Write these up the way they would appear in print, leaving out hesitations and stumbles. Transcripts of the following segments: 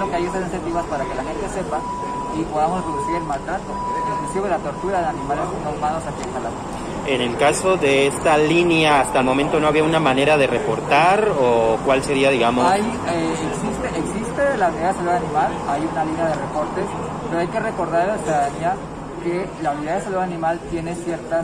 que hay esas incentivas para que la gente sepa y podamos reducir el maltrato, inclusive la tortura de animales no humanos aquí en Jalapa. En el caso de esta línea, hasta el momento no había una manera de reportar, o cuál sería, digamos... Existe la Unidad de Salud Animal, hay una línea de reportes, pero hay que recordar a la ciudadanía que la Unidad de Salud Animal tiene ciertas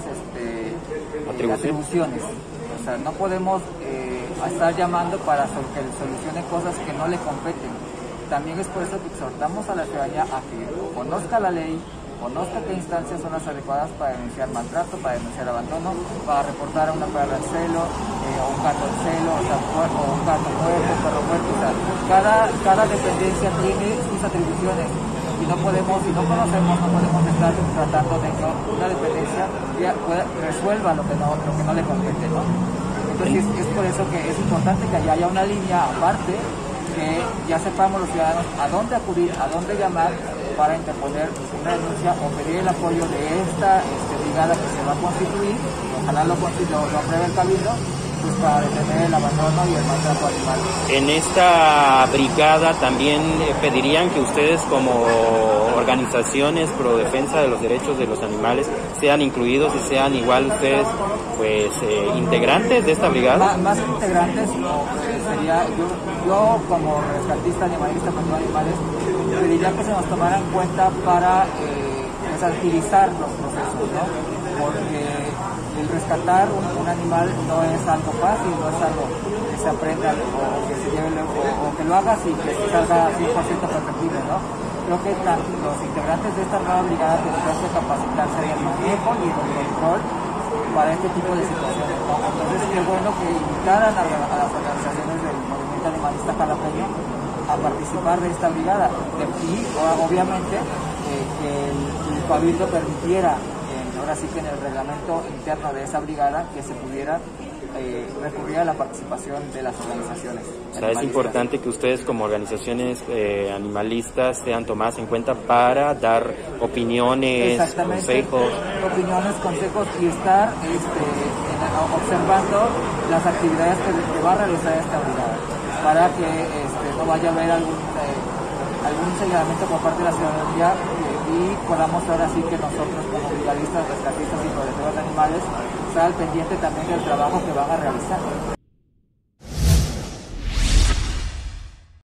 atribuciones. O sea, no podemos estar llamando para que solucione cosas que no le competen. También es por eso que exhortamos a la ciudadanía a que conozca la ley, conozca qué instancias son las adecuadas para denunciar maltrato, para denunciar abandono, para reportar a una perra en celo, o un gato en celo, o un gato muerto, un perro muerto. O sea, cada dependencia tiene sus atribuciones y no conocemos, no podemos estar tratando de que una dependencia resuelva lo que no le compete, ¿no? Entonces es por eso que es importante que haya una línea aparte, que ya sepamos los ciudadanos a dónde acudir, a dónde llamar para interponer una denuncia o pedir el apoyo de esta brigada que se va a constituir, ojalá lo apruebe el Cabildo, pues para detener el abandono y el maltrato animal. En esta brigada también pedirían que ustedes, como organizaciones pro defensa de los derechos de los animales, sean incluidos y sean igual ustedes pues integrantes de esta brigada. Más que integrantes, sería yo como rescatista animalista contra animales, pediría que se nos tomaran en cuenta para agilizar los procesos, ¿no? Porque el rescatar un animal no es algo fácil, no es algo que se aprenda o que se lleve o que lo hagas y que salga 100% perfectible, ¿no? Creo que los integrantes de esta nueva brigada tendrán que capacitarse en el manejo y en el control para este tipo de situaciones, ¿no? Entonces qué bueno que invitaran a las organizaciones del movimiento animalista jalapeño a participar de esta brigada y obviamente que el Cabildo permitiera ahora sí que en el reglamento interno de esa brigada que se pudiera recurrir a la participación de las organizaciones. O sea, es importante que ustedes como organizaciones animalistas sean tomadas en cuenta para dar opiniones, consejos. Opiniones, consejos y estar observando las actividades que va a realizar esta brigada para que no vaya a haber algún señalamiento por parte de la ciudadanía y podamos ahora sí que nosotros como brigadistas, rescatistas y protectores de animales estar al pendiente también del trabajo que van a realizar.